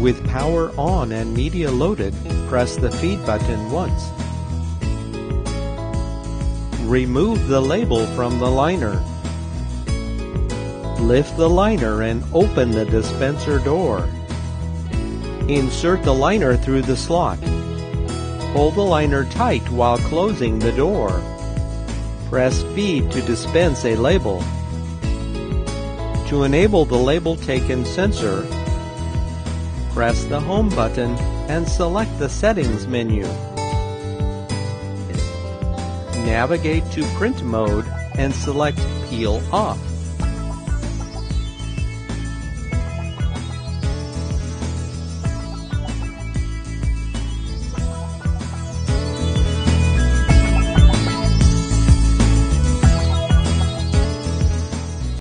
With power on and media loaded, press the feed button once. Remove the label from the liner. Lift the liner and open the dispenser door. Insert the liner through the slot. Hold the liner tight while closing the door. Press feed to dispense a label. To enable the label taken sensor, press the Home button and select the Settings menu. Navigate to Print mode and select Peel Off.